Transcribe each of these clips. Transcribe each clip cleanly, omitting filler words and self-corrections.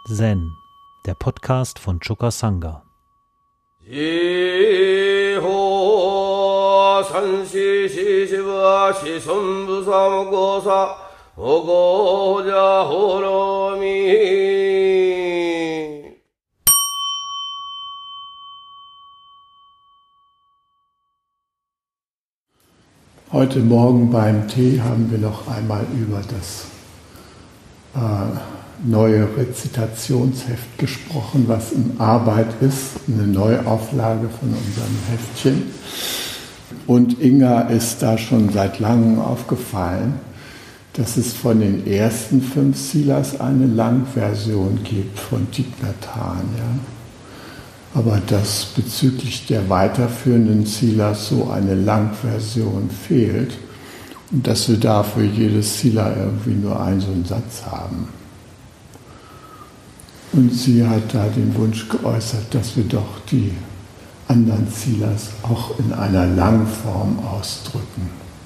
Zen, der Podcast von Choka Sangha. Heute Morgen beim Tee haben wir noch einmal über das neue Rezitationsheft gesprochen, was in Arbeit ist, eine Neuauflage von unserem Heftchen. Und Inga ist da schon seit langem aufgefallen, dass es von den ersten 5 Silas eine Langversion gibt von Thich Nhat Hanh, ja? Aber dass bezüglich der weiterführenden Silas so eine Langversion fehlt und dass wir da für jedes Sila irgendwie nur so einen Satz haben. Und sie hat da den Wunsch geäußert, dass wir doch die anderen Silas auch in einer Langform ausdrücken.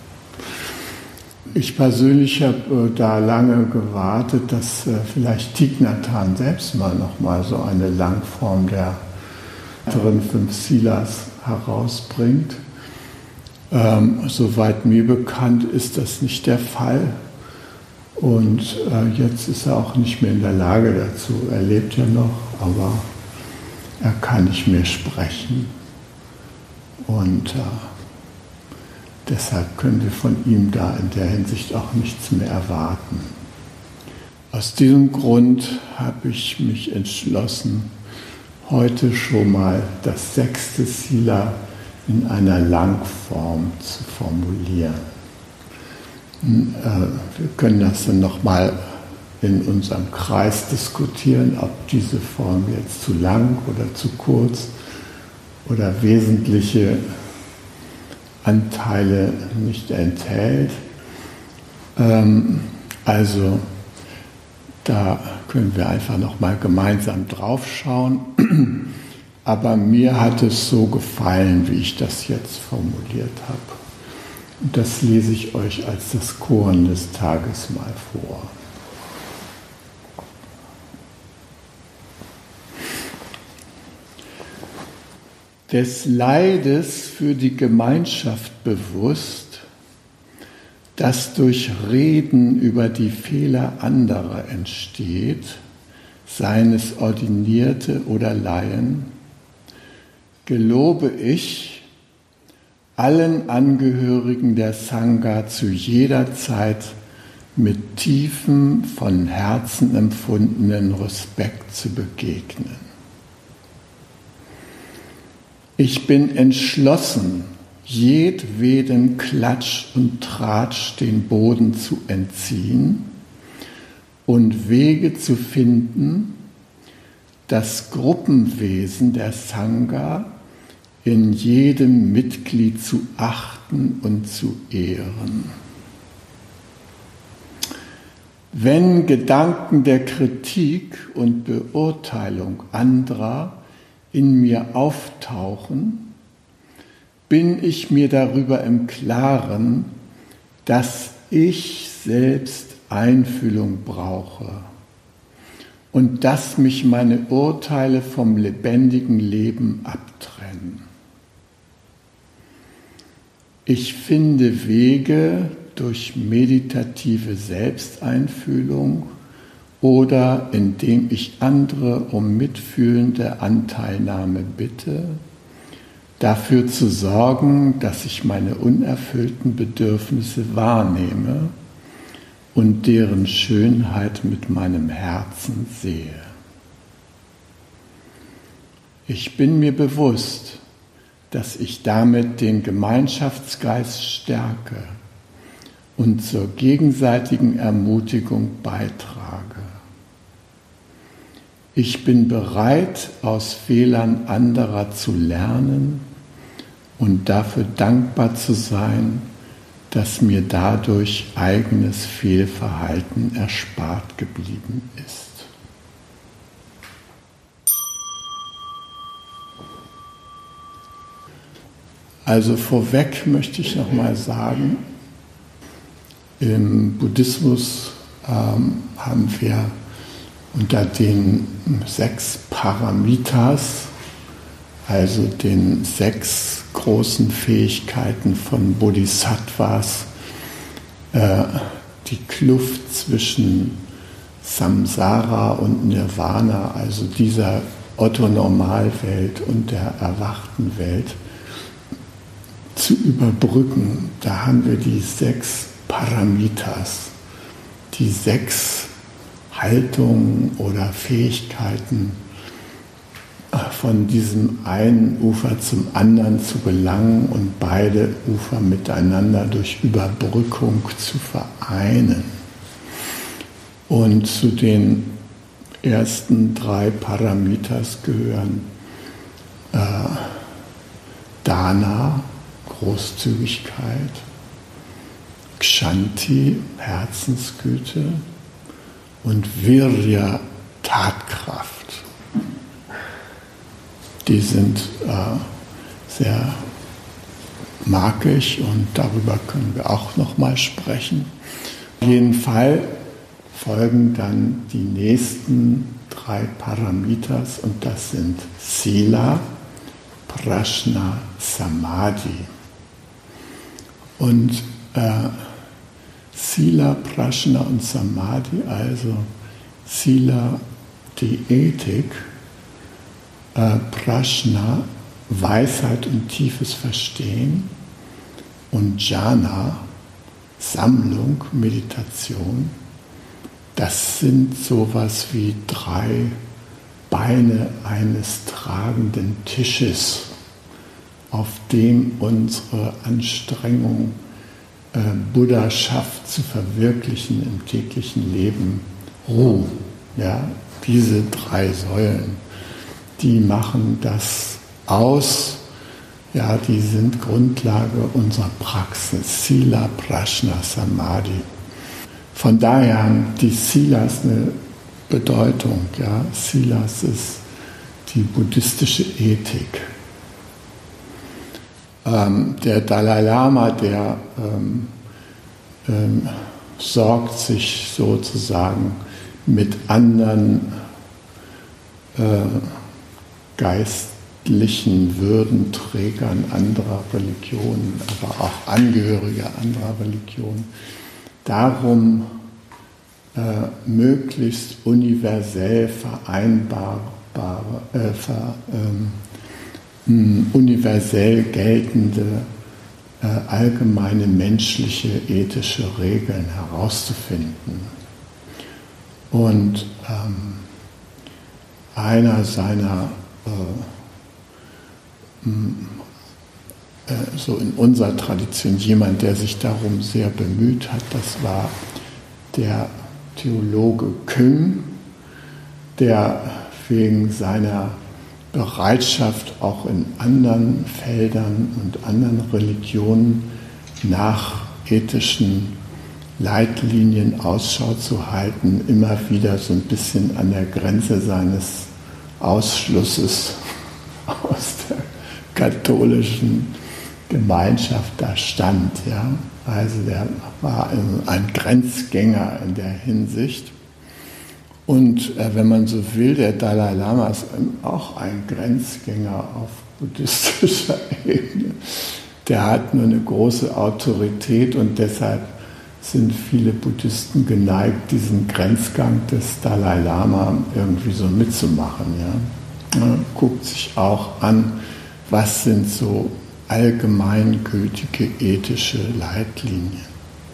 Ich persönlich habe da lange gewartet, dass vielleicht Thich Nhat Hanh selbst noch mal so eine Langform der weiteren 5 Silas herausbringt. Soweit mir bekannt ist das nicht der Fall. Und jetzt ist er auch nicht mehr in der Lage dazu. Er lebt ja noch, aber er kann nicht mehr sprechen. Und deshalb können wir von ihm da in der Hinsicht auch nichts mehr erwarten. Aus diesem Grund habe ich mich entschlossen, heute schon mal das 6. Sila in einer Langform zu formulieren. Wir können das dann nochmal in unserem Kreis diskutieren, ob diese Form jetzt zu lang oder zu kurz oder wesentliche Anteile nicht enthält. Also da können wir einfach nochmal gemeinsam drauf schauen. Aber mir hat es so gefallen, wie ich das jetzt formuliert habe. Und das lese ich euch als das Koan des Tages mal vor. Des Leides für die Gemeinschaft bewusst, das durch Reden über die Fehler anderer entsteht, seien es Ordinierte oder Laien, gelobe ich, allen Angehörigen der Sangha zu jeder Zeit mit tiefem, von Herzen empfundenen Respekt zu begegnen. Ich bin entschlossen, jedwedem Klatsch und Tratsch den Boden zu entziehen und Wege zu finden, das Gruppenwesen der Sangha in jedem Mitglied zu achten und zu ehren. Wenn Gedanken der Kritik und Beurteilung anderer in mir auftauchen, bin ich mir darüber im Klaren, dass ich selbst Einfühlung brauche und dass mich meine Urteile vom lebendigen Leben abtrennen. Ich finde Wege durch meditative Selbsteinfühlung oder indem ich andere um mitfühlende Anteilnahme bitte, dafür zu sorgen, dass ich meine unerfüllten Bedürfnisse wahrnehme und deren Schönheit mit meinem Herzen sehe. Ich bin mir bewusst, dass ich damit den Gemeinschaftsgeist stärke und zur gegenseitigen Ermutigung beitrage. Ich bin bereit, aus Fehlern anderer zu lernen und dafür dankbar zu sein, dass mir dadurch eigenes Fehlverhalten erspart geblieben ist. Also vorweg möchte ich nochmal sagen, im Buddhismus haben wir unter den 6 Paramitas, also den 6 großen Fähigkeiten von Bodhisattvas, die Kluft zwischen Samsara und Nirvana, also dieser Otto-Normalwelt und der erwachten Welt, zu überbrücken. Da haben wir die 6 Paramitas, die 6 Haltungen oder Fähigkeiten, von diesem einen Ufer zum anderen zu gelangen und beide Ufer miteinander durch Überbrückung zu vereinen. Und zu den ersten 3 Paramitas gehören Dana, Großzügigkeit, Kshanti, Herzensgüte und Virya, Tatkraft. Die sind sehr markig und darüber können wir auch noch mal sprechen. Auf jeden Fall folgen dann die nächsten 3 Paramitas und das sind Sila, Prajna, Samadhi. Und Sila, Prajna und Samadhi, also Sila, die Ethik, Prajna, Weisheit und tiefes Verstehen und Jhana, Sammlung, Meditation, das sind sowas wie 3 Beine eines tragenden Tisches, auf dem unsere Anstrengung, Buddhaschaft zu verwirklichen im täglichen Leben, ruhen. Ja, diese 3 Säulen, die machen das aus, ja, die sind Grundlage unserer Praxis, Sila, Prajna, Samadhi. Von daher haben die Silas eine Bedeutung. Ja. Silas ist die buddhistische Ethik. Der Dalai Lama, der sorgt sich sozusagen mit anderen geistlichen Würdenträgern anderer Religionen, aber auch Angehörige anderer Religionen, darum, möglichst universell universell geltende allgemeine menschliche ethische Regeln herauszufinden. Und einer seiner so in unserer Tradition jemand, der sich darum sehr bemüht hat, das war der Theologe Küng, der wegen seiner Bereitschaft auch in anderen Feldern und anderen Religionen nach ethischen Leitlinien Ausschau zu halten, immer wieder so ein bisschen an der Grenze seines Ausschlusses aus der katholischen Gemeinschaft da stand. Ja? Also der war ein Grenzgänger in der Hinsicht. Und wenn man so will, der Dalai Lama ist auch ein Grenzgänger auf buddhistischer Ebene. Der hat nur eine große Autorität und deshalb sind viele Buddhisten geneigt, diesen Grenzgang des Dalai Lama irgendwie so mitzumachen. Ja? Man guckt sich auch an, was sind so allgemeingültige ethische Leitlinien.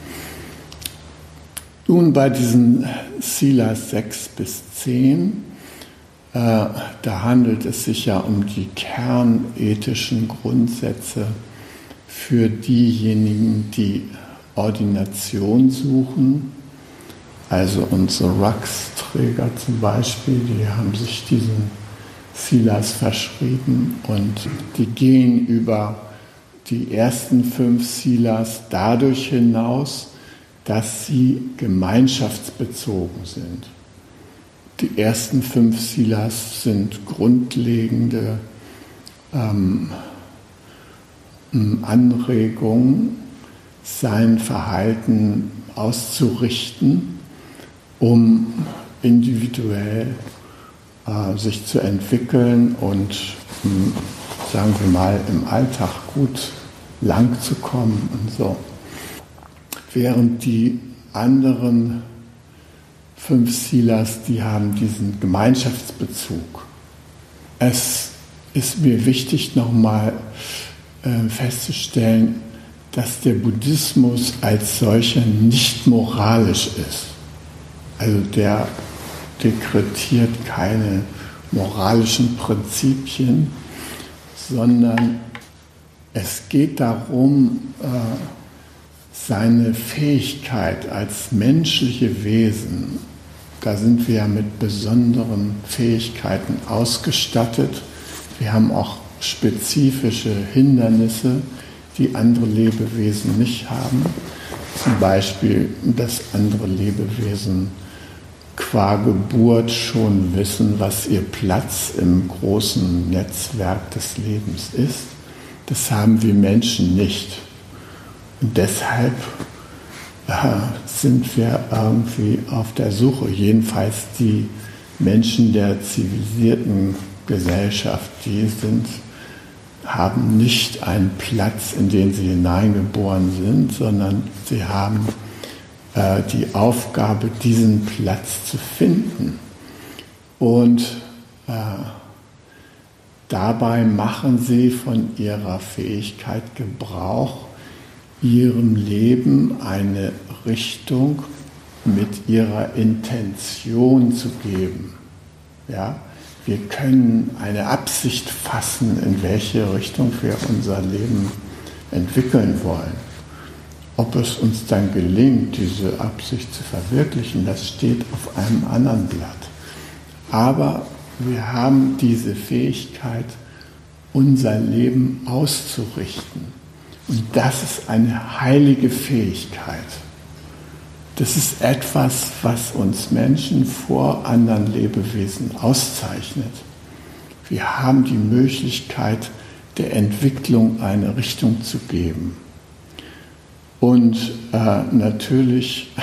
Nun bei diesen Silas 6 bis 10, da handelt es sich ja um die kernethischen Grundsätze für diejenigen, die Ordination suchen. Also unsere Rucksträger zum Beispiel, die haben sich diesen Silas verschrieben und die gehen über die ersten 5 Silas dadurch hinaus, dass sie gemeinschaftsbezogen sind. Die ersten 5 Silas sind grundlegende Anregungen, sein Verhalten auszurichten, um individuell sich zu entwickeln und, sagen wir mal, im Alltag gut lang zu kommen und so. Während die anderen 5 Silas, die haben diesen Gemeinschaftsbezug. Es ist mir wichtig, nochmal festzustellen, dass der Buddhismus als solcher nicht moralisch ist. Also der dekretiert keine moralischen Prinzipien, sondern es geht darum, seine Fähigkeit als menschliche Wesen, da sind wir ja mit besonderen Fähigkeiten ausgestattet. Wir haben auch spezifische Hindernisse, die andere Lebewesen nicht haben. Zum Beispiel, dass andere Lebewesen qua Geburt schon wissen, was ihr Platz im großen Netzwerk des Lebens ist. Das haben wir Menschen nicht. Und deshalb sind wir irgendwie auf der Suche, jedenfalls die Menschen der zivilisierten Gesellschaft, haben nicht einen Platz, in den sie hineingeboren sind, sondern sie haben die Aufgabe, diesen Platz zu finden. Und dabei machen sie von ihrer Fähigkeit Gebrauch, ihrem Leben eine Richtung mit ihrer Intention zu geben. Ja? Wir können eine Absicht fassen, in welche Richtung wir unser Leben entwickeln wollen. Ob es uns dann gelingt, diese Absicht zu verwirklichen, das steht auf einem anderen Blatt. Aber wir haben diese Fähigkeit, unser Leben auszurichten. Und das ist eine heilige Fähigkeit. Das ist etwas, was uns Menschen vor anderen Lebewesen auszeichnet. Wir haben die Möglichkeit, der Entwicklung eine Richtung zu geben. Und natürlich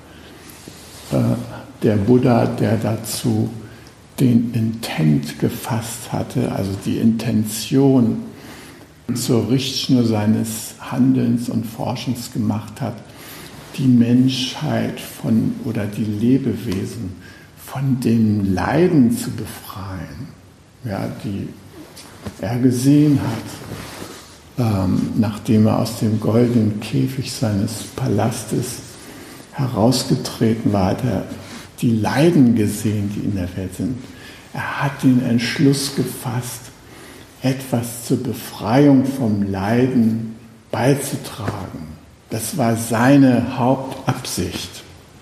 der Buddha, der dazu den Intent gefasst hatte, also die Intention zur Richtschnur seines Handelns und Forschens gemacht hat, die Menschheit oder die Lebewesen von dem Leiden zu befreien, ja, die er gesehen hat, nachdem er aus dem goldenen Käfig seines Palastes herausgetreten war, hat er die Leiden gesehen, die in der Welt sind. Er hat den Entschluss gefasst, etwas zur Befreiung vom Leiden beizutragen. Das war seine Hauptabsicht.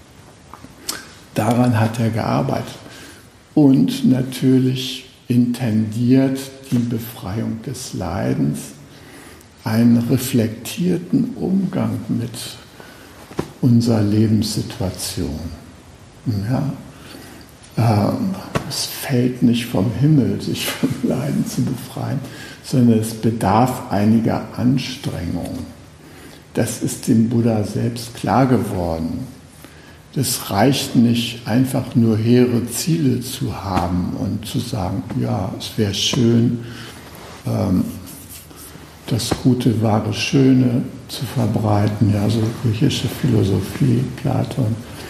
Daran hat er gearbeitet und natürlich intendiert die Befreiung des Leidens, einen reflektierten Umgang mit unserer Lebenssituation. Ja, es fällt nicht vom Himmel, sich vom Leiden zu befreien, sondern es bedarf einiger Anstrengung. Das ist dem Buddha selbst klar geworden. Das reicht nicht, einfach nur hehre Ziele zu haben und zu sagen, ja, es wäre schön, das Gute, Wahre, Schöne zu verbreiten, ja, so griechische Philosophie, Platon.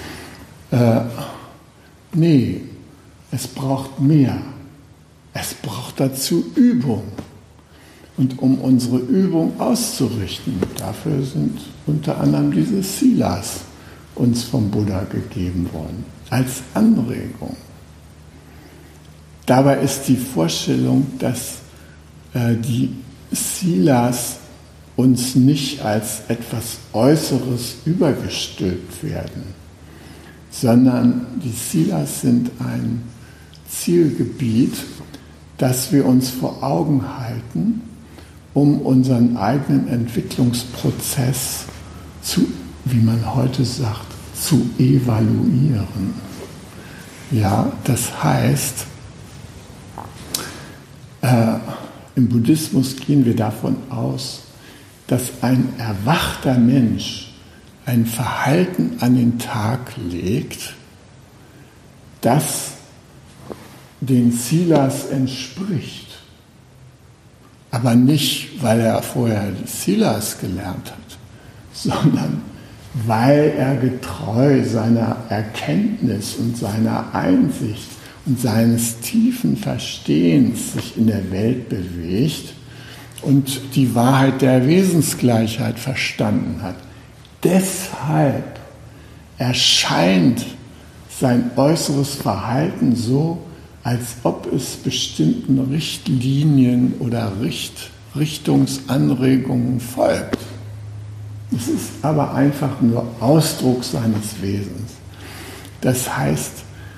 Nee, es braucht mehr. Es braucht dazu Übung. Und um unsere Übung auszurichten, dafür sind unter anderem diese Silas uns vom Buddha gegeben worden, als Anregung. Dabei ist die Vorstellung, dass die Silas uns nicht als etwas Äußeres übergestülpt werden, sondern die Silas sind ein Zielgebiet, das wir uns vor Augen halten, um unseren eigenen Entwicklungsprozess zu, wie man heute sagt, zu evaluieren. Ja, das heißt, im Buddhismus gehen wir davon aus, dass ein erwachter Mensch ein Verhalten an den Tag legt, das den Silas entspricht. Aber nicht, weil er vorher Silas gelernt hat, sondern weil er getreu seiner Erkenntnis und seiner Einsicht und seines tiefen Verstehens sich in der Welt bewegt und die Wahrheit der Wesensgleichheit verstanden hat. Deshalb erscheint sein äußeres Verhalten so, als ob es bestimmten Richtlinien oder Richtungsanregungen folgt. Es ist aber einfach nur Ausdruck seines Wesens. Das heißt,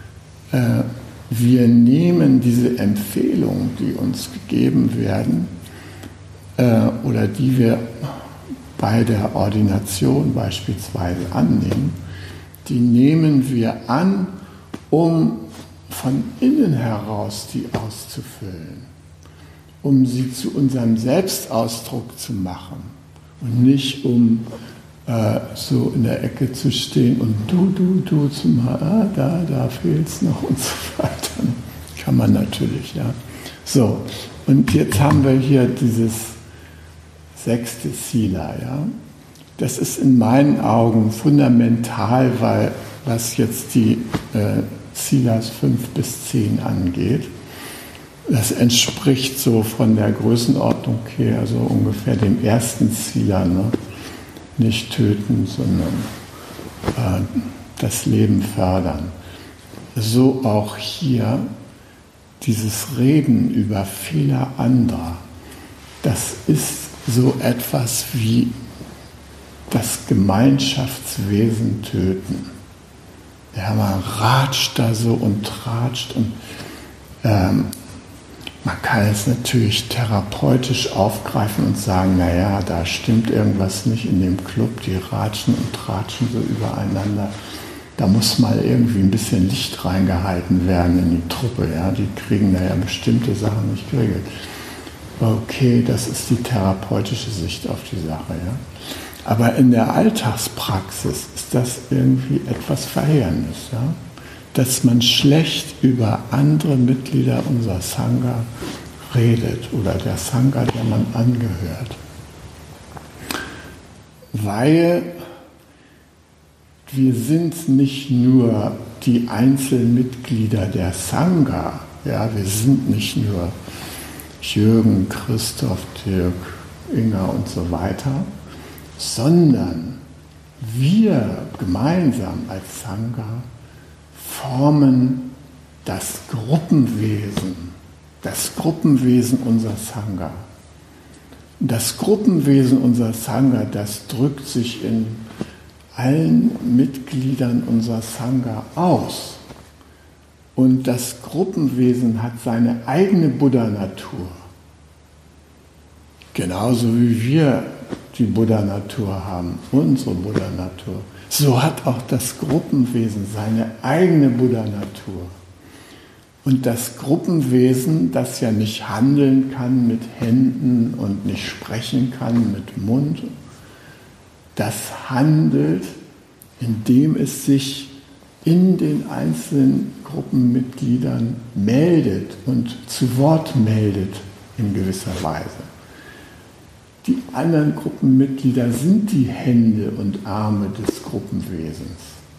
wir nehmen diese Empfehlungen, die uns gegeben werden oder die wir bei der Ordination beispielsweise annehmen, die nehmen wir an, um von innen heraus die auszufüllen, um sie zu unserem Selbstausdruck zu machen und nicht um so in der Ecke zu stehen und du zu machen, da fehlt es noch und so weiter. Kann man natürlich, ja. So, und jetzt haben wir hier dieses 6. Sila, ja. Das ist in meinen Augen fundamental, weil was jetzt die Silas 5 bis 10 angeht, das entspricht so von der Größenordnung her so ungefähr dem 1. Sila, ne? Nicht töten, sondern das Leben fördern. So auch hier dieses Reden über Fehler anderer, das ist so etwas wie das Gemeinschaftswesen töten. Ja, man ratscht da so und tratscht und man kann es natürlich therapeutisch aufgreifen und sagen, naja, da stimmt irgendwas nicht in dem Club, die ratschen und tratschen so übereinander. Da muss mal irgendwie ein bisschen Licht reingehalten werden in die Truppe. Ja? Die kriegen da ja bestimmte Sachen nicht geregelt. Okay, das ist die therapeutische Sicht auf die Sache. Ja? Aber in der Alltagspraxis ist das irgendwie etwas Verheerendes. Ja? Dass man schlecht über andere Mitglieder unserer Sangha redet oder der Sangha, der man angehört. Weil wir sind nicht nur die Einzelmitglieder der Sangha, ja, wir sind nicht nur Jürgen, Christoph, Dirk, Inga und so weiter, sondern wir gemeinsam als Sangha formen das Gruppenwesen unserer Sangha. Das Gruppenwesen unserer Sangha, das drückt sich in allen Mitgliedern unserer Sangha aus. Und das Gruppenwesen hat seine eigene Buddha-Natur. Genauso wie wir die Buddha-Natur haben, unsere Buddha-Natur. So hat auch das Gruppenwesen seine eigene Buddha-Natur. Und das Gruppenwesen, das ja nicht handeln kann mit Händen und nicht sprechen kann mit Mund, das handelt, indem es sich in den einzelnen Gruppenmitgliedern meldet und zu Wort meldet in gewisser Weise. Die anderen Gruppenmitglieder sind die Hände und Arme des Gruppenwesens.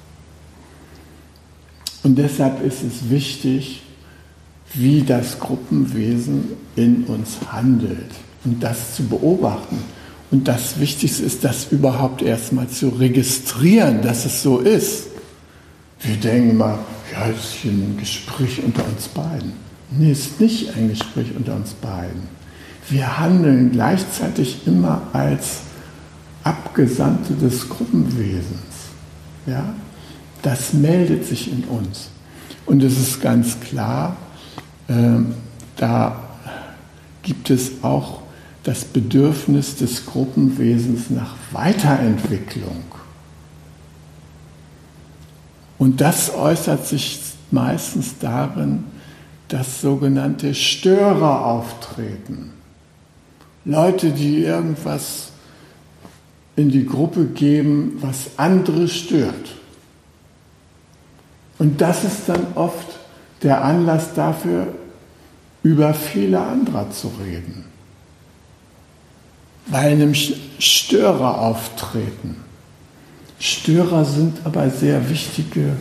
Und deshalb ist es wichtig, wie das Gruppenwesen in uns handelt und das zu beobachten. Und das Wichtigste ist, das überhaupt erstmal zu registrieren, dass es so ist. Wir denken mal, ja, das ist hier ein Gespräch unter uns beiden. Nee, es ist nicht ein Gespräch unter uns beiden. Wir handeln gleichzeitig immer als Abgesandte des Gruppenwesens. Ja? Das meldet sich in uns. Und es ist ganz klar, da gibt es auch das Bedürfnis des Gruppenwesens nach Weiterentwicklung. Und das äußert sich meistens darin, dass sogenannte Störer auftreten. Leute, die irgendwas in die Gruppe geben, was andere stört. Und das ist dann oft der Anlass dafür, über Fehler anderer zu reden. Weil nämlich Störer auftreten. Störer sind aber sehr wichtige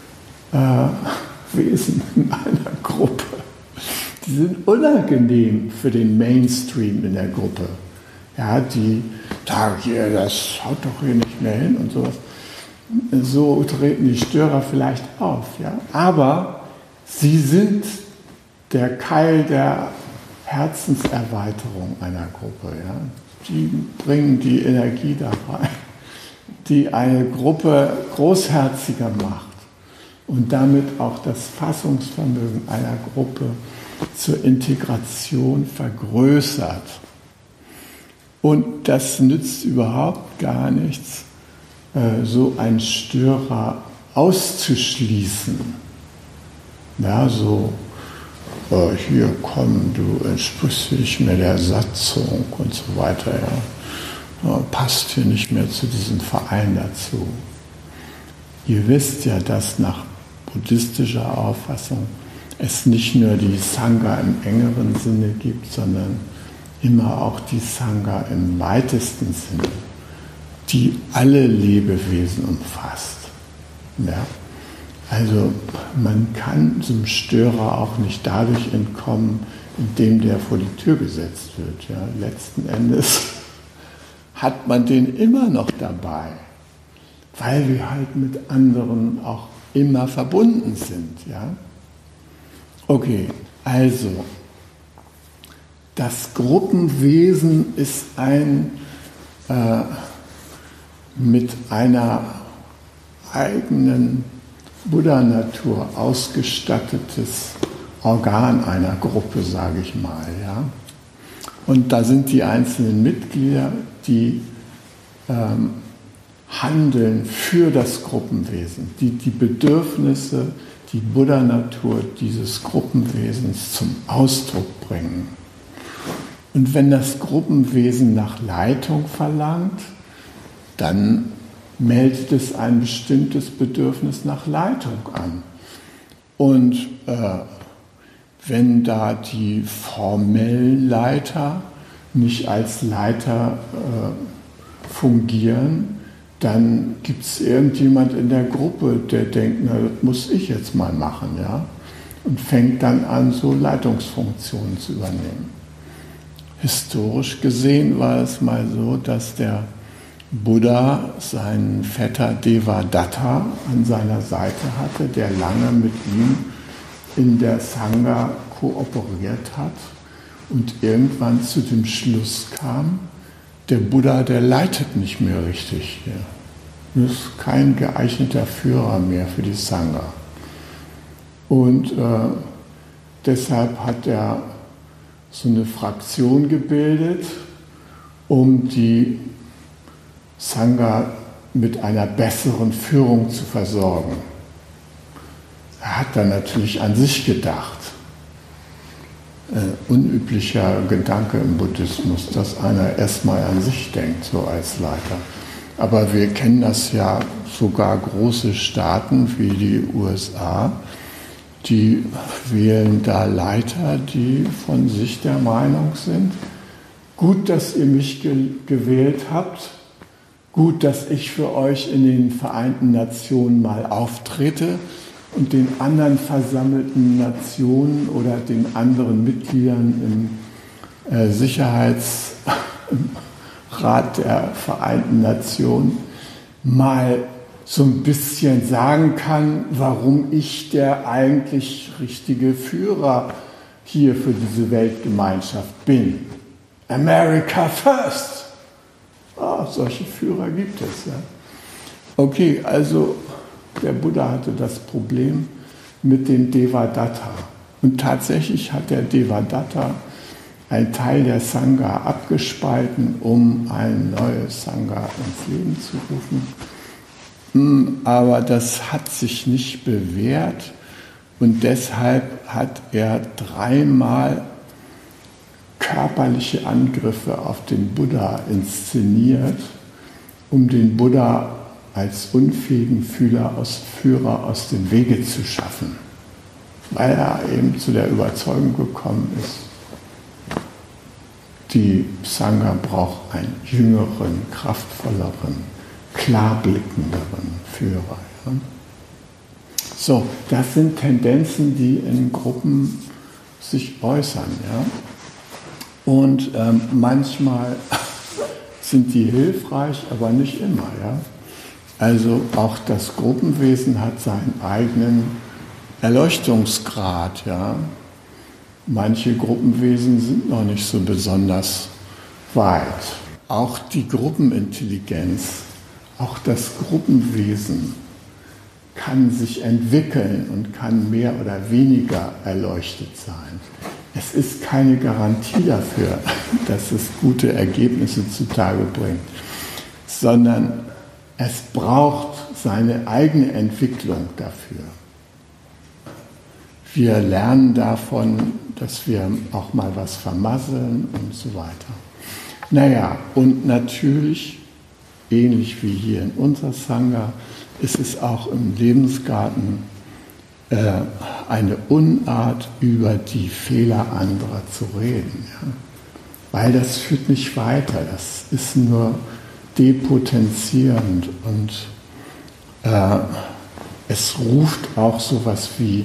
Wesen in einer Gruppe. Die sind unangenehm für den Mainstream in der Gruppe. Ja, die sagen, hier, das haut doch hier nicht mehr hin und sowas. So treten die Störer vielleicht auf. Ja? Aber sie sind der Keil der Herzenserweiterung einer Gruppe. Ja? Die bringen die Energie da rein, die eine Gruppe großherziger macht und damit auch das Fassungsvermögen einer Gruppe zur Integration vergrößert. Und das nützt überhaupt gar nichts, so einen Störer auszuschließen. Ja, so, hier komm, du entsprichst nicht mehr der Satzung und so weiter. Ja. Passt hier nicht mehr zu diesem Verein dazu. Ihr wisst ja, dass nach buddhistischer Auffassung es nicht nur die Sangha im engeren Sinne gibt, sondern immer auch die Sangha im weitesten Sinne, die alle Lebewesen umfasst. Ja? Also man kann zum Störer auch nicht dadurch entkommen, indem der vor die Tür gesetzt wird. Ja? Letzten Endes hat man den immer noch dabei, weil wir halt mit anderen auch immer verbunden sind. Ja? Okay, also das Gruppenwesen ist ein mit einer eigenen Buddha-Natur ausgestattetes Organ einer Gruppe, sage ich mal. Ja? Und da sind die einzelnen Mitglieder, die handeln für das Gruppenwesen, die die Bedürfnisse, die Buddha-Natur dieses Gruppenwesens zum Ausdruck bringen. Und wenn das Gruppenwesen nach Leitung verlangt, dann meldet es ein bestimmtes Bedürfnis nach Leitung an. Und wenn da die formellen Leiter nicht als Leiter fungieren, dann gibt es irgendjemand in der Gruppe, der denkt, na, das muss ich jetzt mal machen, ja? Und fängt dann an, so Leitungsfunktionen zu übernehmen. Historisch gesehen war es mal so, dass der Buddha seinen Vetter Devadatta an seiner Seite hatte, der lange mit ihm in der Sangha kooperiert hat und irgendwann zu dem Schluss kam, der Buddha, der leitet nicht mehr richtig hier. Das ist kein geeigneter Führer mehr für die Sangha. Und deshalb hat er so eine Fraktion gebildet, um die Sangha mit einer besseren Führung zu versorgen. Er hat dann natürlich an sich gedacht. Unüblicher Gedanke im Buddhismus, dass einer erstmal an sich denkt, so als Leiter. Aber wir kennen das ja, sogar große Staaten wie die USA, die wählen da Leiter, die von sich der Meinung sind, gut, dass ihr mich gewählt habt, gut, dass ich für euch in den Vereinten Nationen mal auftrete und den anderen versammelten Nationen oder den anderen Mitgliedern im Sicherheitsrat der Vereinten Nationen mal so ein bisschen sagen kann, warum ich der eigentlich richtige Führer hier für diese Weltgemeinschaft bin. America first! Solche Führer gibt es. Ja. Okay, also der Buddha hatte das Problem mit dem Devadatta. Und tatsächlich hat der Devadatta einen Teil der Sangha abgespalten, um eine neue Sangha ins Leben zu rufen. Aber das hat sich nicht bewährt und deshalb hat er 3-mal körperliche Angriffe auf den Buddha inszeniert, um den Buddha als unfähigen Führer aus dem Wege zu schaffen, weil er eben zu der Überzeugung gekommen ist, die Sangha braucht einen jüngeren, kraftvolleren, klarblickenderen Führer. Ja? So, das sind Tendenzen, die in Gruppen sich äußern. Ja? Und manchmal sind die hilfreich, aber nicht immer. Ja? Also auch das Gruppenwesen hat seinen eigenen Erleuchtungsgrad. Ja? Manche Gruppenwesen sind noch nicht so besonders weit. Auch die Gruppenintelligenz, auch das Gruppenwesen kann sich entwickeln und kann mehr oder weniger erleuchtet sein. Es ist keine Garantie dafür, dass es gute Ergebnisse zutage bringt, sondern es braucht seine eigene Entwicklung dafür. Wir lernen davon, dass wir auch mal was vermasseln und so weiter. Naja, und natürlich, ähnlich wie hier in unserer Sangha, ist es auch im Lebensgarten eine Unart, über die Fehler anderer zu reden. Ja? Weil das führt nicht weiter, das ist nur depotenzierend und es ruft auch sowas wie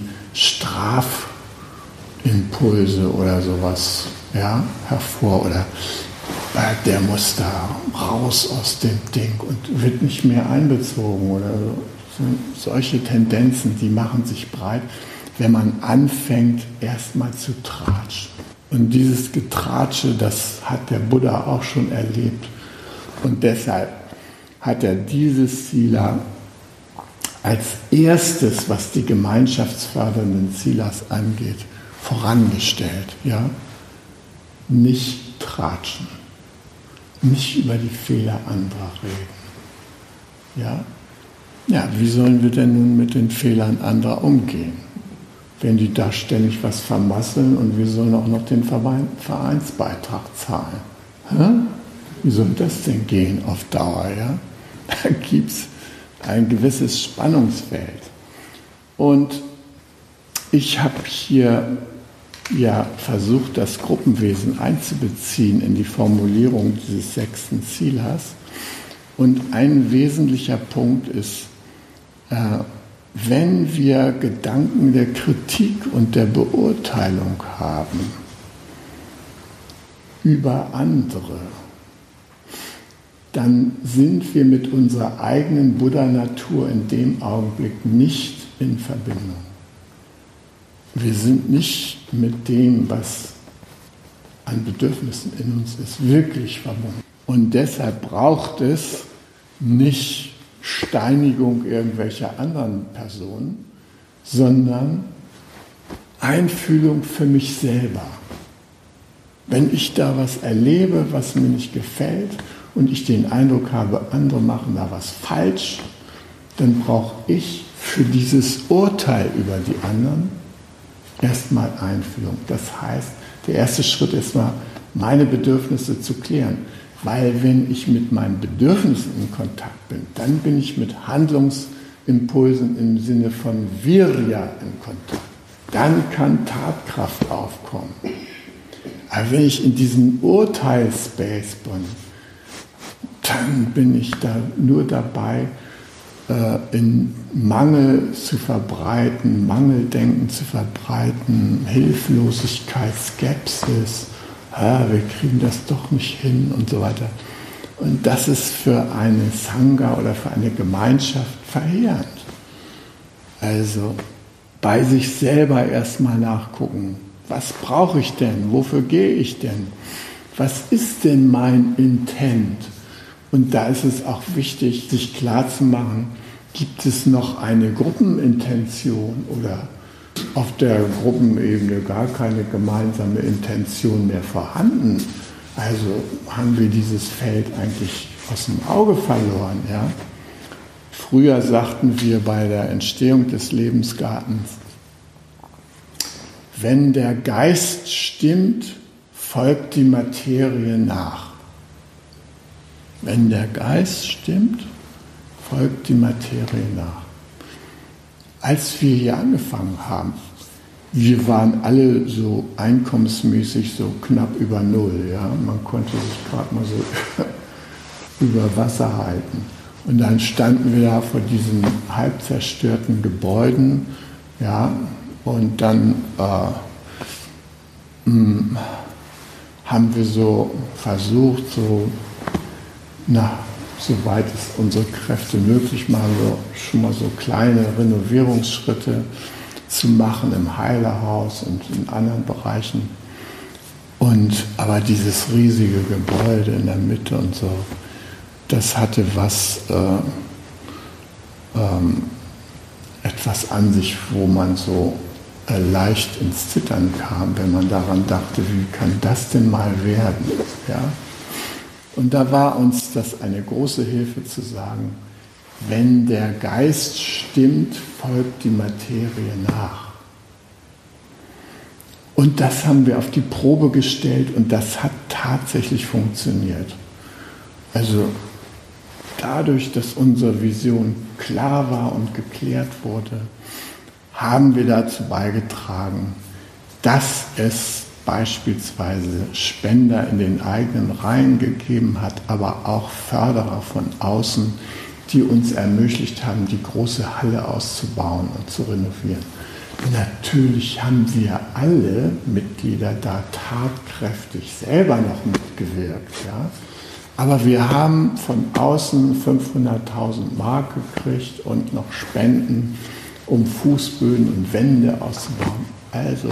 Strafimpulse oder sowas hervor oder der muss da raus aus dem Ding und wird nicht mehr einbezogen oder so. Solche Tendenzen, die machen sich breit, wenn man anfängt, erstmal zu tratschen. Und dieses Getratsche, das hat der Buddha auch schon erlebt. Und deshalb hat er dieses Sila als erstes, was die gemeinschaftsfördernden Silas angeht, vorangestellt. Ja? Nicht tratschen, nicht über die Fehler anderer reden. Ja? Ja, wie sollen wir denn nun mit den Fehlern anderer umgehen, wenn die da ständig was vermasseln und wir sollen auch noch den Vereinsbeitrag zahlen? Wie soll das denn gehen auf Dauer? Ja? Da gibt es ein gewisses Spannungsfeld. Und ich habe hier versucht, das Gruppenwesen einzubeziehen in die Formulierung dieses 6. Silas. Und ein wesentlicher Punkt ist, wenn wir Gedanken der Kritik und der Beurteilung haben über andere, dann sind wir mit unserer eigenen Buddha-Natur in dem Augenblick nicht in Verbindung. Wir sind nicht mit dem, was an Bedürfnissen in uns ist, wirklich verbunden. Und deshalb braucht es nicht Steinigung irgendwelcher anderen Personen, sondern Einfühlung für mich selber. Wenn ich da was erlebe, was mir nicht gefällt und ich den Eindruck habe, andere machen da was falsch, dann brauche ich für dieses Urteil über die anderen erstmal Einfühlung. Das heißt, der erste Schritt ist mal, meine Bedürfnisse zu klären. Weil wenn ich mit meinen Bedürfnissen in Kontakt bin, dann bin ich mit Handlungsimpulsen im Sinne von Virya in Kontakt. Dann kann Tatkraft aufkommen. Aber wenn ich in diesem Urteilsspace bin, dann bin ich da nur dabei, in Mangel zu verbreiten, Mangeldenken zu verbreiten, Hilflosigkeit, Skepsis. Wir kriegen das doch nicht hin und so weiter. Und das ist für eine Sangha oder für eine Gemeinschaft verheerend. Also bei sich selber erstmal nachgucken, was brauche ich denn, wofür gehe ich denn, was ist denn mein Intent? Und da ist es auch wichtig, sich klarzumachen, gibt es noch eine Gruppenintention oder auf der Gruppenebene gar keine gemeinsame Intention mehr vorhanden. Also haben wir dieses Feld eigentlich aus dem Auge verloren. Ja? Früher sagten wir bei der Entstehung des Lebensgartens, wenn der Geist stimmt, folgt die Materie nach. Wenn der Geist stimmt, folgt die Materie nach. Als wir hier angefangen haben, wir waren alle so einkommensmäßig so knapp über Null. Ja? Man konnte sich gerade mal so über Wasser halten. Und dann standen wir da vor diesen halb zerstörten Gebäuden. Ja? Und dann haben wir so versucht, soweit es unsere Kräfte möglich machen, schon mal so kleine Renovierungsschritte zu machen im Heilerhaus und in anderen Bereichen. Aber dieses riesige Gebäude in der Mitte und so, das hatte etwas an sich, wo man so leicht ins Zittern kam, wenn man daran dachte, wie kann das denn mal werden? Ja? Und da war uns das eine große Hilfe zu sagen, wenn der Geist stimmt, folgt die Materie nach. Und das haben wir auf die Probe gestellt und das hat tatsächlich funktioniert. Also dadurch, dass unsere Vision klar war und geklärt wurde, haben wir dazu beigetragen, dass es beispielsweise Spender in den eigenen Reihen gegeben hat, aber auch Förderer von außen, die uns ermöglicht haben, die große Halle auszubauen und zu renovieren. Natürlich haben wir alle Mitglieder da tatkräftig selber noch mitgewirkt. Ja? Aber wir haben von außen 500.000 Mark gekriegt und noch Spenden, um Fußböden und Wände auszubauen. Also,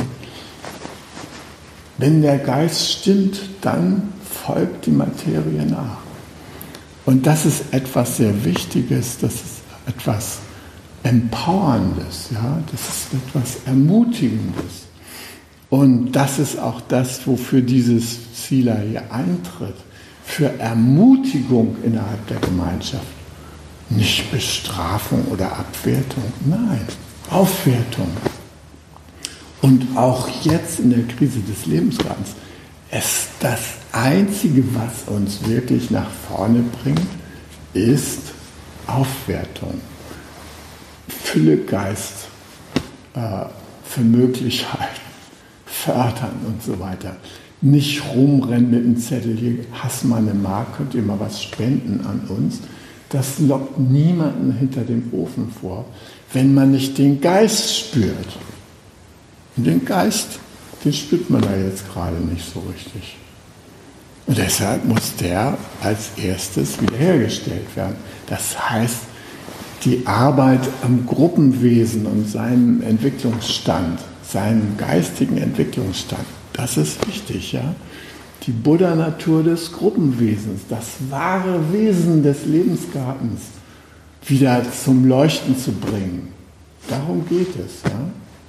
wenn der Geist stimmt, dann folgt die Materie nach. Und das ist etwas sehr Wichtiges, das ist etwas Empowerndes, ja? Das ist etwas Ermutigendes. Und das ist auch das, wofür dieses Zieler hier eintritt, für Ermutigung innerhalb der Gemeinschaft. Nicht Bestrafung oder Abwertung, nein, Aufwertung. Und auch jetzt in der Krise des Lebensgartens ist das Einzige, was uns wirklich nach vorne bringt, ist Aufwertung. Fülle Geist für Möglichkeiten, fördern und so weiter. Nicht rumrennen mit einem Zettel, hier hast mal eine Mark, könnt ihr mal was spenden an uns. Das lockt niemanden hinter dem Ofen vor, wenn man nicht den Geist spürt. Und den Geist, den spürt man da jetzt gerade nicht so richtig. Und deshalb muss der als erstes wiederhergestellt werden. Das heißt, die Arbeit am Gruppenwesen und seinem Entwicklungsstand, seinem geistigen Entwicklungsstand, das ist wichtig, ja. Die Buddha-Natur des Gruppenwesens, das wahre Wesen des Lebensgartens wieder zum Leuchten zu bringen. Darum geht es, ja.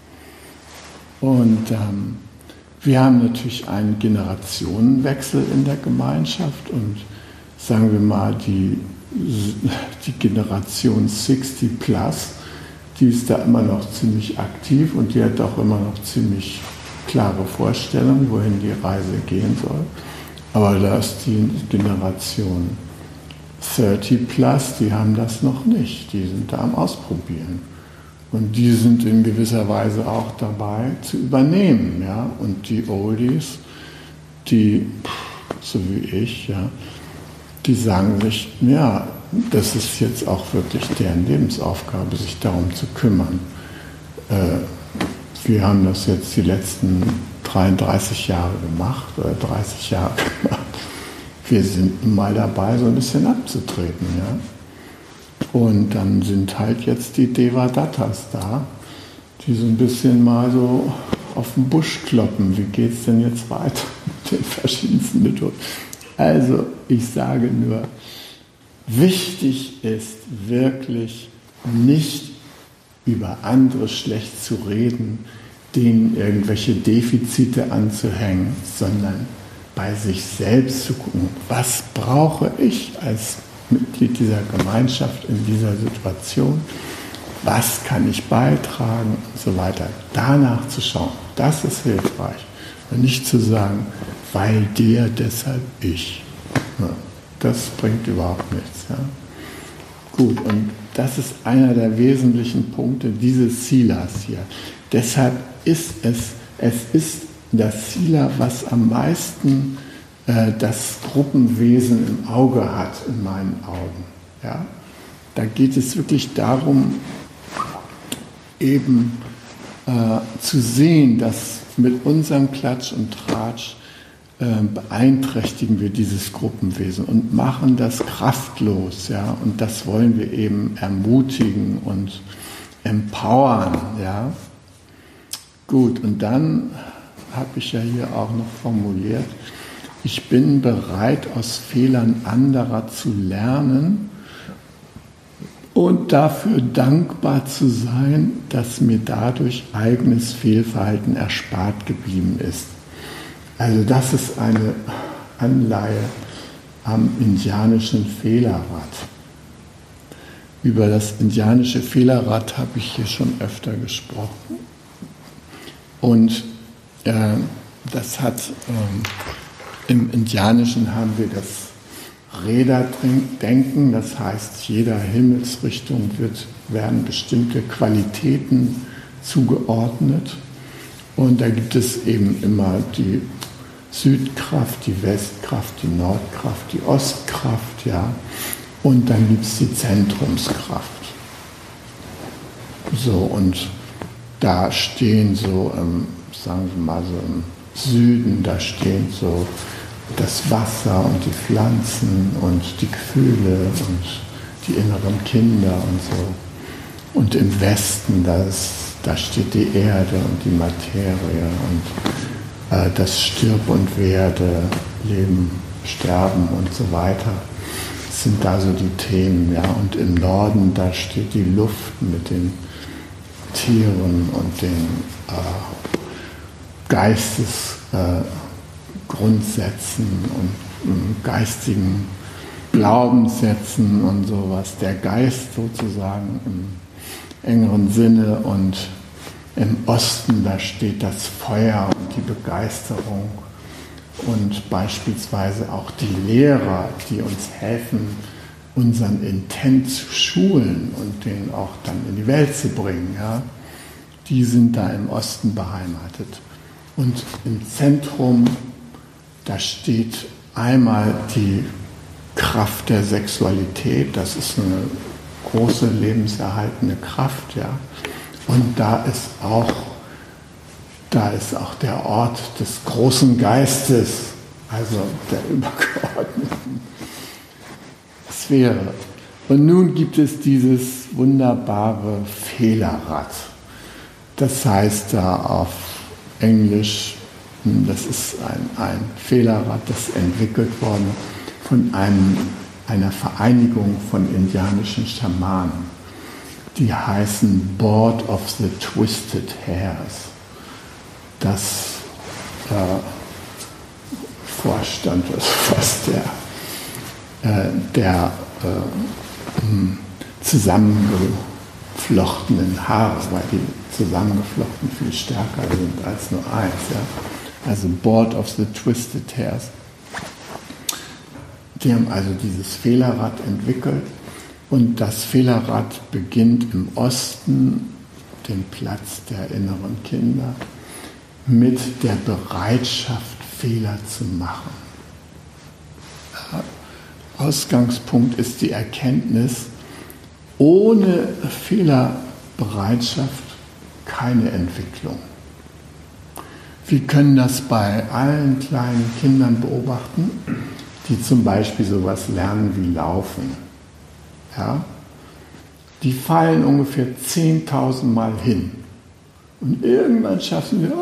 Und wir haben natürlich einen Generationenwechsel in der Gemeinschaft und sagen wir mal, die Generation 60 plus, die ist da immer noch ziemlich aktiv und die hat auch immer noch ziemlich klare Vorstellungen, wohin die Reise gehen soll. Aber da ist die Generation 30 plus, die haben das noch nicht. Die sind da am Ausprobieren. Und die sind in gewisser Weise auch dabei zu übernehmen. Ja? Und die Oldies, die, so wie ich, ja, die sagen sich, ja, das ist jetzt auch wirklich deren Lebensaufgabe, sich darum zu kümmern. Wir haben das jetzt die letzten 33 Jahre gemacht, oder 30 Jahre gemacht. Wir sind mal dabei, so ein bisschen abzutreten. Ja? Und dann sind halt jetzt die Devadattas da, die so ein bisschen mal so auf den Busch kloppen. Wie geht es denn jetzt weiter mit den verschiedensten Methoden? Also, ich sage nur, wichtig ist wirklich nicht über andere schlecht zu reden, denen irgendwelche Defizite anzuhängen, sondern bei sich selbst zu gucken, was brauche ich als Mitglied dieser Gemeinschaft in dieser Situation, was kann ich beitragen und so weiter. Danach zu schauen, das ist hilfreich. Und nicht zu sagen, weil der, deshalb ich. Ja, das bringt überhaupt nichts. Ja. Gut, und das ist einer der wesentlichen Punkte dieses Silas hier. Deshalb ist es ist das Sila, was am meisten das Gruppenwesen im Auge hat, in meinen Augen. Ja? Da geht es wirklich darum, eben zu sehen, dass mit unserem Klatsch und Tratsch beeinträchtigen wir dieses Gruppenwesen und machen das kraftlos. Ja? Und das wollen wir eben ermutigen und empowern. Ja? Gut, und dann habe ich ja hier auch noch formuliert, ich bin bereit, aus Fehlern anderer zu lernen und dafür dankbar zu sein, dass mir dadurch eigenes Fehlverhalten erspart geblieben ist. Also das ist eine Anleihe am indianischen Fehlerrad. Über das indianische Fehlerrad habe ich hier schon öfter gesprochen. Und das hat, im Indianischen haben wir das Räderdenken, das heißt, jeder Himmelsrichtung werden bestimmte Qualitäten zugeordnet. Und da gibt es eben immer die Südkraft, die Westkraft, die Nordkraft, die Ostkraft, ja. Und dann gibt es die Zentrumskraft. So, und da stehen so, sagen wir mal so im Süden, da stehen so das Wasser und die Pflanzen und die Gefühle und die inneren Kinder und so. Und im Westen, da steht die Erde und die Materie und das Stirb und Werde, Leben, Sterben und so weiter. Das sind da so die Themen. Ja. Und im Norden, da steht die Luft mit den Tieren und den Geistesgrundsätzen und geistigen Glaubenssätzen und sowas. Der Geist sozusagen im engeren Sinne, und im Osten, da steht das Feuer und die Begeisterung und beispielsweise auch die Lehrer, die uns helfen, unseren Intent zu schulen und den auch dann in die Welt zu bringen. Ja? Die sind da im Osten beheimatet. Und im Zentrum, da steht einmal die Kraft der Sexualität, das ist eine große lebenserhaltende Kraft, ja. Und da ist auch der Ort des großen Geistes, also der übergeordneten Sphäre. Und nun gibt es dieses wunderbare Fehlerrad. Das heißt da auf Englisch, das ist ein Fehlerrad, das entwickelt worden von einer Vereinigung von indianischen Schamanen. Die heißen Board of the Twisted Hairs. Das Vorstand ist fast der zusammengeflochtenen Haare, weil die zusammengeflochten viel stärker sind als nur eins. Ja? Also Board of the Twisted Hairs. Die haben also dieses Fehlerrad entwickelt, und das Fehlerrad beginnt im Osten, den Platz der inneren Kinder, mit der Bereitschaft, Fehler zu machen. Ausgangspunkt ist die Erkenntnis, ohne Fehlerbereitschaft keine Entwicklung. Wir können das bei allen kleinen Kindern beobachten, die zum Beispiel sowas lernen wie Laufen. Ja? Die fallen ungefähr 10.000 Mal hin. Und irgendwann schaffen wir,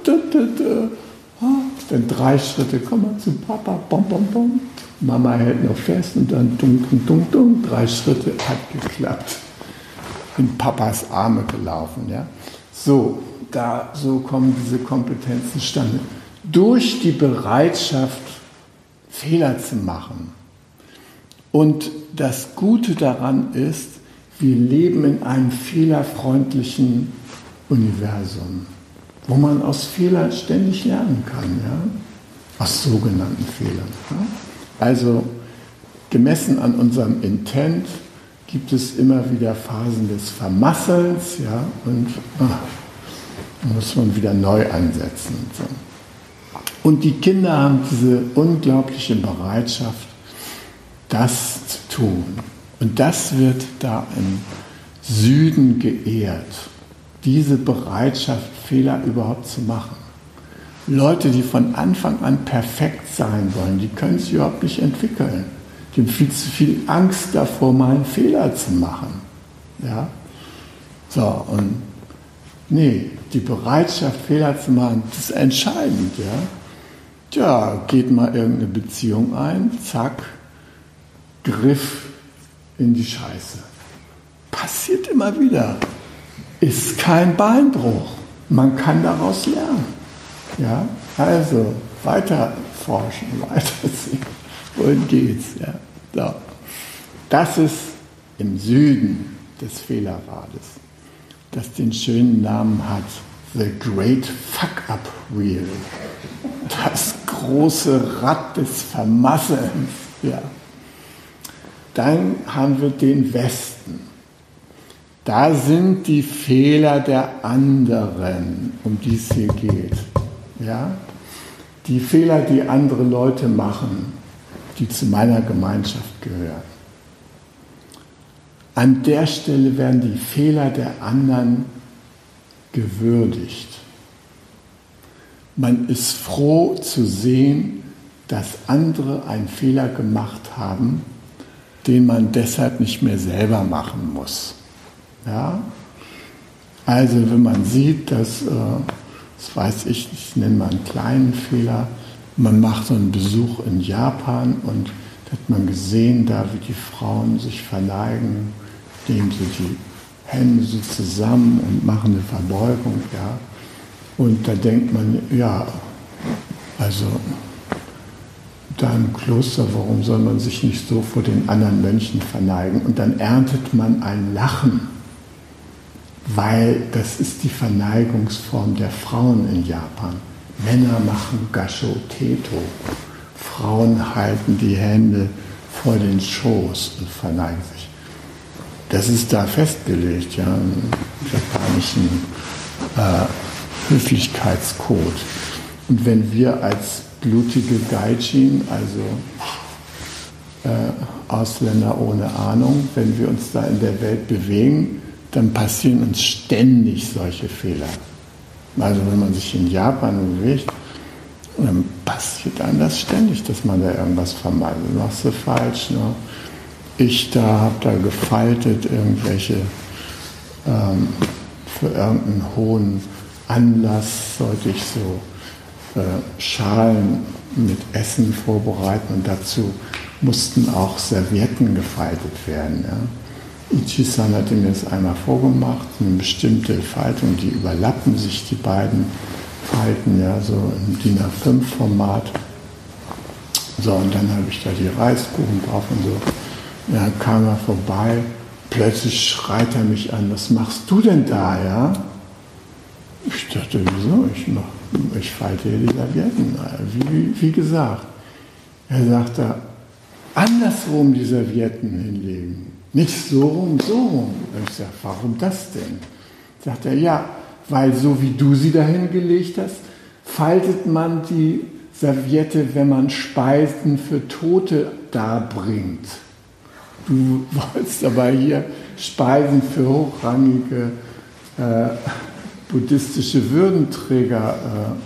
dann 3 Schritte, komm mal zu Papa, bom, bom, bom. Mama hält noch fest und dann dumm, 3 Schritte, hat geklappt. In Papas Arme gelaufen. Ja? So kommen diese Kompetenzen zustande. Durch die Bereitschaft, Fehler zu machen. Und das Gute daran ist, wir leben in einem fehlerfreundlichen Universum, wo man aus Fehlern ständig lernen kann, ja? Aus sogenannten Fehlern. Ja? Also gemessen an unserem Intent gibt es immer wieder Phasen des Vermasselns, ja, und muss man wieder neu ansetzen. Und so. Und die Kinder haben diese unglaubliche Bereitschaft, das zu tun. Und das wird da im Süden geehrt. Diese Bereitschaft, Fehler überhaupt zu machen. Leute, die von Anfang an perfekt sein wollen, die können sich überhaupt nicht entwickeln. Die haben viel zu viel Angst davor, mal einen Fehler zu machen. Ja? So, und nee, die Bereitschaft, Fehler zu machen, das ist entscheidend. Ja? Tja, geht mal irgendeine Beziehung ein, zack, Griff in die Scheiße. Passiert immer wieder. Ist kein Beinbruch. Man kann daraus lernen. Ja? Also, weiter forschen, weitersehen. Wohin geht's? Ja? So. Das ist im Süden des Fehlerrades, das den schönen Namen hat, The Great Fuck-Up Wheel. Das große Rad des Vermasselns. Ja. Dann haben wir den Westen. Da sind die Fehler der anderen, um die es hier geht. Ja? Die Fehler, die andere Leute machen, die zu meiner Gemeinschaft gehören. An der Stelle werden die Fehler der anderen gewürdigt. Man ist froh zu sehen, dass andere einen Fehler gemacht haben, den man deshalb nicht mehr selber machen muss. Ja? Also wenn man sieht, dass, das weiß ich nenne mal einen kleinen Fehler, man macht so einen Besuch in Japan und da hat man gesehen, da wie die Frauen sich verneigen, nehmen sie die Hände so zusammen und machen eine Verbeugung, ja. Und da denkt man, ja, also da im Kloster, warum soll man sich nicht so vor den anderen Mönchen verneigen? Und dann erntet man ein Lachen, weil das ist die Verneigungsform der Frauen in Japan. Männer machen Gasho Teto, Frauen halten die Hände vor den Schoß und verneigen sich. Das ist da festgelegt, ja, im japanischen Höflichkeitscode. Und wenn wir als blutige Gaijin, also Ausländer ohne Ahnung, wenn wir uns da in der Welt bewegen, dann passieren uns ständig solche Fehler. Also wenn man sich in Japan bewegt, dann passiert einem das ständig, dass man da irgendwas vermeidet. Machst du falsch, ne? Ich da habe da gefaltet irgendwelche für irgendeinen hohen Anlass sollte ich so Schalen mit Essen vorbereiten und dazu mussten auch Servietten gefaltet werden. Ja. Ichi-san hatte mir das einmal vorgemacht, eine bestimmte Faltung, die überlappen sich die beiden Falten, ja, so im DIN A5-Format. So, und dann habe ich da die Reiskuchen drauf und so. Ja, kam er vorbei, plötzlich schreit er mich an, was machst du denn da, ja? Ich dachte, wieso? Ich falte hier die Servietten, wie gesagt. Er sagte, andersrum die Servietten hinlegen, nicht so rum, so rum. Und ich sage, warum das denn? Sagt er, ja, weil so wie du sie dahin gelegt hast, faltet man die Serviette, wenn man Speisen für Tote darbringt. Du wolltest aber hier Speisen für hochrangige buddhistische Würdenträger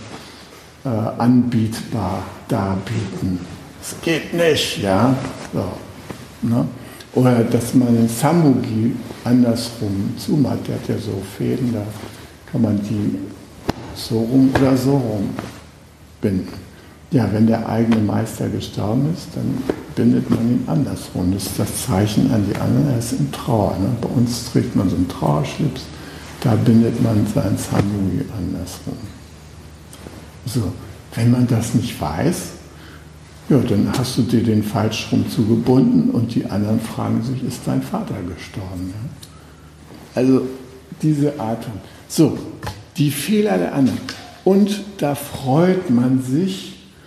anbietbar darbieten. Das geht nicht, ja. So, ne? Oder dass man den Samugi andersrum zumacht, der hat ja so Fäden, da kann man die so rum oder so rum binden. Ja, wenn der eigene Meister gestorben ist, dann bindet man ihn andersrum. Das ist das Zeichen an die anderen, er ist in Trauer. Ne? Bei uns trägt man so einen Trauerschlips, da bindet man sein Samugi andersrum. So, wenn man das nicht weiß, ja, dann hast du dir den falsch rum zugebunden und die anderen fragen sich, ist dein Vater gestorben? Ja? Also diese Art von... So, die Fehler der anderen. Und da freut man sich,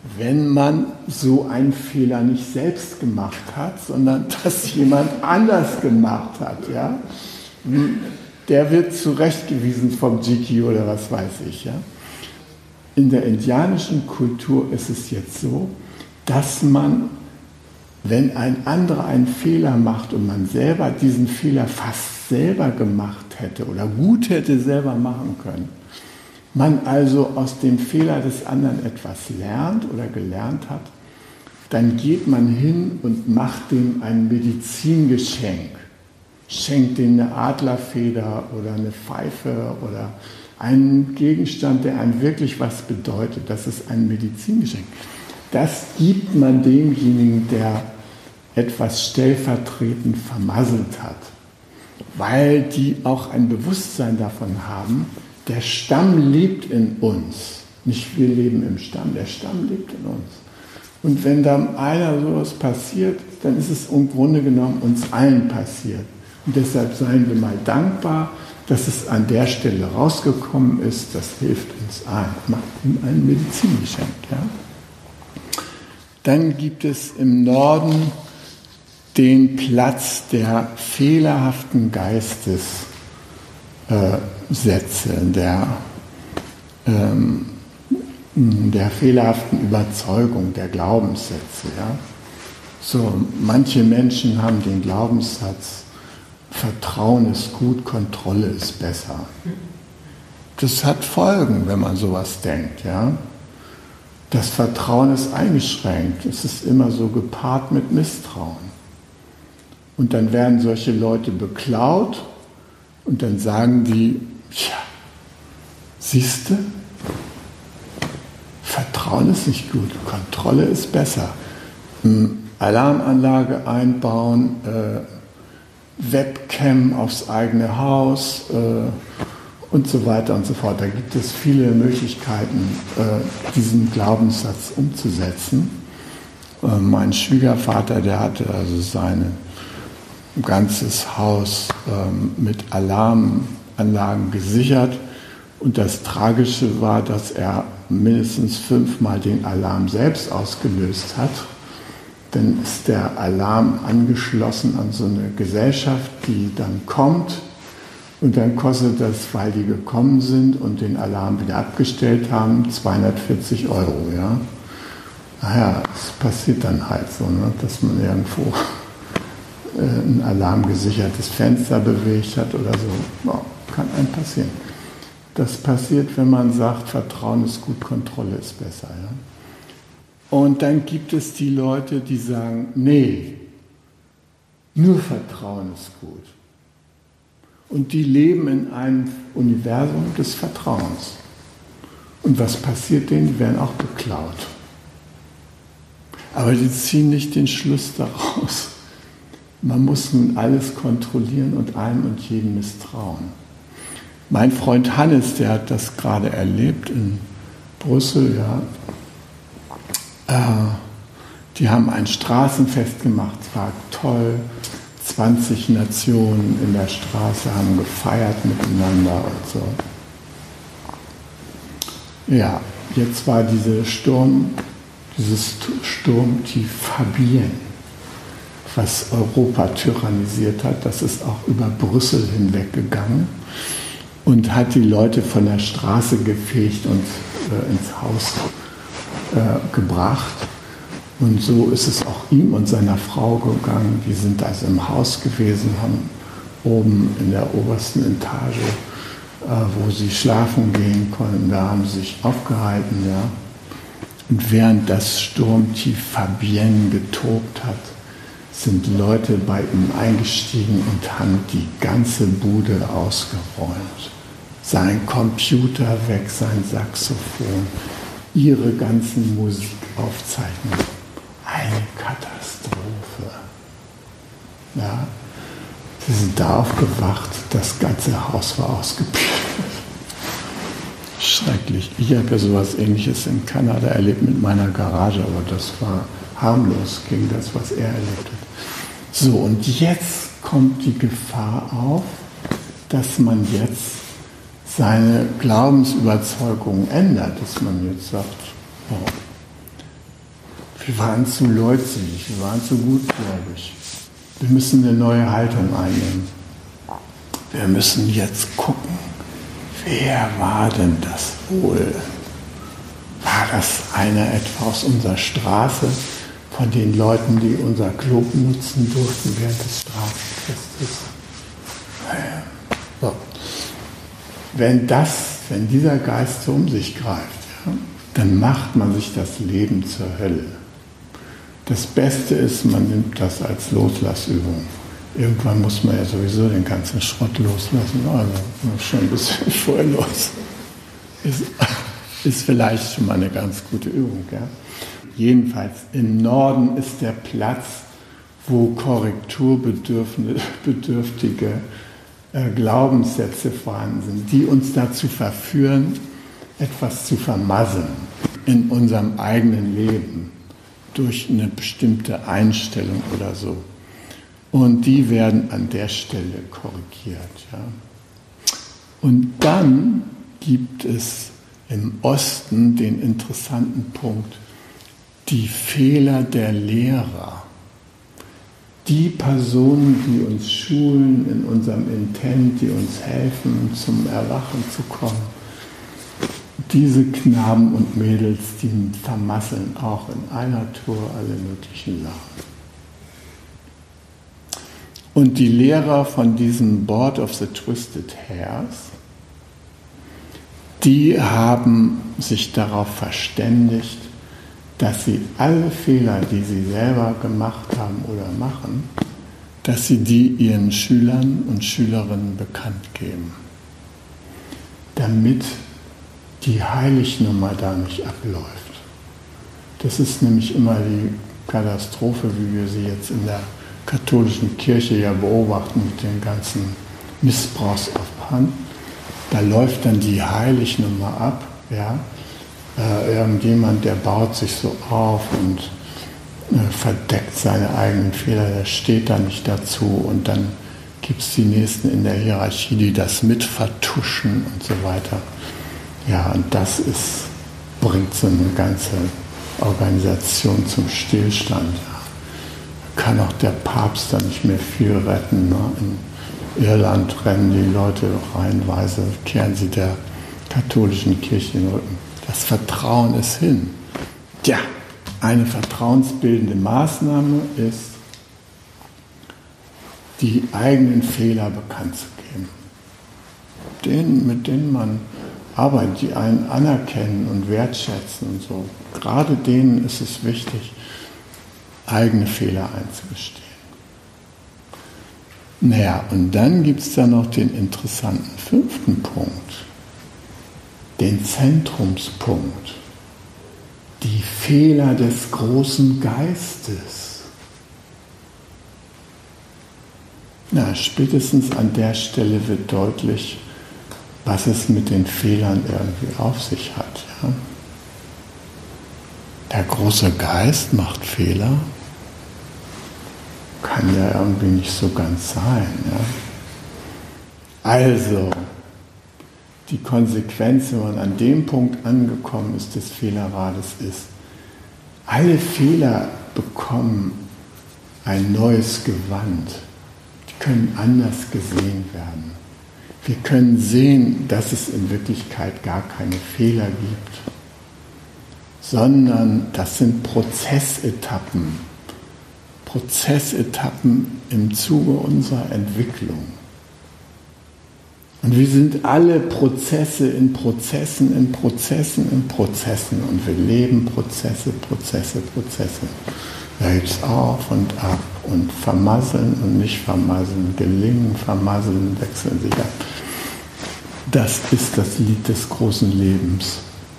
wenn man so einen Fehler nicht selbst gemacht hat, sondern das jemand anders gemacht hat. Ja? Der wird zurechtgewiesen vom Jiki oder was weiß ich. Ja? In der indianischen Kultur ist es jetzt so, dass man, wenn ein anderer einen Fehler macht und man selber diesen Fehler fast selber gemacht hätte oder gut hätte selber machen können, man also aus dem Fehler des anderen etwas lernt oder gelernt hat, dann geht man hin und macht dem ein Medizingeschenk. Schenkt dem eine Adlerfeder oder eine Pfeife oder einen Gegenstand, der einem wirklich was bedeutet. Das ist ein Medizingeschenk. Das gibt man demjenigen, der etwas stellvertretend vermasselt hat, weil die auch ein Bewusstsein davon haben, der Stamm lebt in uns. Nicht wir leben im Stamm, der Stamm lebt in uns. Und wenn dann einer sowas passiert, dann ist es im Grunde genommen uns allen passiert. Und deshalb seien wir mal dankbar, dass es an der Stelle rausgekommen ist. Das hilft uns allen. Macht ihm ein Medizingeschenk. Ja? Dann gibt es im Norden den Platz der fehlerhaften Geistessätze, der fehlerhaften Überzeugung, der Glaubenssätze. Ja? So, manche Menschen haben den Glaubenssatz, Vertrauen ist gut, Kontrolle ist besser. Das hat Folgen, wenn man sowas denkt. Ja? Das Vertrauen ist eingeschränkt. Es ist immer so gepaart mit Misstrauen. Und dann werden solche Leute beklaut und dann sagen die, ja, siehste, Vertrauen ist nicht gut, Kontrolle ist besser. Alarmanlage einbauen, Webcam aufs eigene Haus und so weiter und so fort. Da gibt es viele Möglichkeiten, diesen Glaubenssatz umzusetzen. Mein Schwiegervater, der hatte also sein ganzes Haus mit Alarmanlagen gesichert. Und das Tragische war, dass er mindestens 5-mal den Alarm selbst ausgelöst hat. Dann ist der Alarm angeschlossen an so eine Gesellschaft, die dann kommt. Und dann kostet das, weil die gekommen sind und den Alarm wieder abgestellt haben, 240 €. Ja? Naja, es passiert dann halt so, ne, dass man irgendwo ein alarmgesichertes Fenster bewegt hat oder so. Ja, kann einem passieren. Das passiert, wenn man sagt, Vertrauen ist gut, Kontrolle ist besser. Ja? Und dann gibt es die Leute, die sagen, nee, nur Vertrauen ist gut. Und die leben in einem Universum des Vertrauens. Und was passiert denen? Die werden auch beklaut. Aber die ziehen nicht den Schluss daraus. Man muss nun alles kontrollieren und allem und jedem misstrauen. Mein Freund Hannes, der hat das gerade erlebt in Brüssel, ja. Die haben ein Straßenfest gemacht, es war toll. 20 Nationen in der Straße haben gefeiert miteinander und so. Ja, jetzt war dieses Sturmtief Fabienne, was Europa tyrannisiert hat, das ist auch über Brüssel hinweggegangen und hat die Leute von der Straße gefegt und ins Haus gebracht. Und so ist es auch ihm und seiner Frau gegangen. Die sind also im Haus gewesen, haben oben in der obersten Etage, wo sie schlafen gehen konnten, da haben sie sich aufgehalten. Ja. Und während das Sturmtief Fabienne getobt hat, sind Leute bei ihm eingestiegen und haben die ganze Bude ausgeräumt. Sein Computer weg, sein Saxophon, ihre ganzen Musikaufzeichnungen. Eine Katastrophe. Ja, sie sind da aufgewacht, das ganze Haus war ausgeplündert. Schrecklich. Ich habe ja sowas Ähnliches in Kanada erlebt mit meiner Garage, aber das war harmlos gegen das, was er erlebt hat. So, und jetzt kommt die Gefahr auf, dass man jetzt seine Glaubensüberzeugung ändert, dass man jetzt sagt, oh, wir waren zu leutselig, wir waren zu gutgläubig. Wir müssen eine neue Haltung einnehmen. Wir müssen jetzt gucken, wer war denn das wohl? War das einer etwa aus unserer Straße, von den Leuten, die unser Klo benutzen durften während des Straßenfestes? So. Wenn dieser Geist so um sich greift, ja, dann macht man sich das Leben zur Hölle. Das Beste ist, man nimmt das als Loslassübung. Irgendwann muss man ja sowieso den ganzen Schrott loslassen. Also schon ein bisschen vorher los. Ist vielleicht schon mal eine ganz gute Übung. Ja? Jedenfalls im Norden ist der Platz, wo korrekturbedürftige Glaubenssätze vorhanden sind, die uns dazu verführen, etwas zu vermasseln in unserem eigenen Leben durch eine bestimmte Einstellung oder so. Und die werden an der Stelle korrigiert. Ja. Und dann gibt es im Osten den interessanten Punkt, die Fehler der Lehrer. Die Personen, die uns schulen in unserem Intent, die uns helfen, zum Erwachen zu kommen. Diese Knaben und Mädels, die vermasseln auch in einer Tour alle möglichen Lagen. Und die Lehrer von diesem Board of the Twisted Hairs, die haben sich darauf verständigt, dass sie alle Fehler, die sie selber gemacht haben oder machen, dass sie die ihren Schülern und Schülerinnen bekannt geben, damit die Heilignummer da nicht abläuft. Das ist nämlich immer die Katastrophe, wie wir sie jetzt in der katholischen Kirche ja beobachten mit den ganzen Missbrauchsopfern. Da läuft dann die Heilignummer ab, ja. Irgendjemand, der baut sich so auf und verdeckt seine eigenen Fehler, der steht da nicht dazu und dann gibt es die Nächsten in der Hierarchie, die das mit vertuschen und so weiter. Ja, und das bringt so eine ganze Organisation zum Stillstand. Ja. Da kann auch der Papst da nicht mehr viel retten. Ne? In Irland rennen die Leute reihenweise, kehren sie der katholischen Kirche den Rücken. Das Vertrauen ist hin. Tja, eine vertrauensbildende Maßnahme ist, die eigenen Fehler bekannt zu geben. Mit denen man arbeitet, die einen anerkennen und wertschätzen und so. Gerade denen ist es wichtig, eigene Fehler einzugestehen. Naja, und dann gibt es da noch den interessanten 5. Punkt. Den Zentrumspunkt, die Fehler des großen Geistes. Na, spätestens an der Stelle wird deutlich, was es mit den Fehlern irgendwie auf sich hat. Ja? Der große Geist macht Fehler, kann ja irgendwie nicht so ganz sein. Ja? Also, die Konsequenz, wenn man an dem Punkt angekommen ist, des Fehlerrades ist, alle Fehler bekommen ein neues Gewand. Die können anders gesehen werden. Wir können sehen, dass es in Wirklichkeit gar keine Fehler gibt, sondern das sind Prozessetappen im Zuge unserer Entwicklung. Und wir sind alle Prozesse in Prozessen und wir leben Prozesse. Da gibt es auf und ab und vermasseln und nicht vermasseln, gelingen, vermasseln, wechseln sich ab. Das ist das Lied des großen Lebens.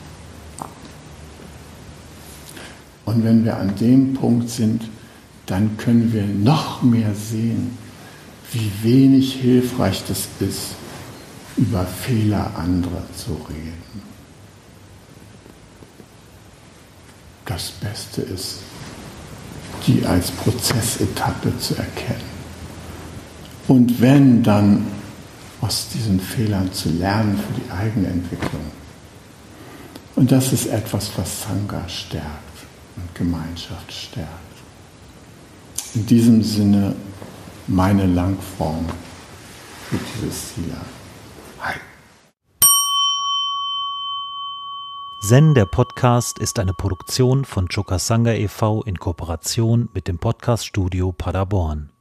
Und wenn wir an dem Punkt sind, dann können wir noch mehr sehen, wie wenig hilfreich das ist, über Fehler anderer zu reden. Das Beste ist, die als Prozessetappe zu erkennen. Und wenn dann aus diesen Fehlern zu lernen für die eigene Entwicklung. Und das ist etwas, was Sangha stärkt und Gemeinschaft stärkt. In diesem Sinne meine Langform für dieses Jahr. Hi. Zen, der Podcast, ist eine Produktion von Chokasanga e.V. in Kooperation mit dem Podcast-Studio Paderborn.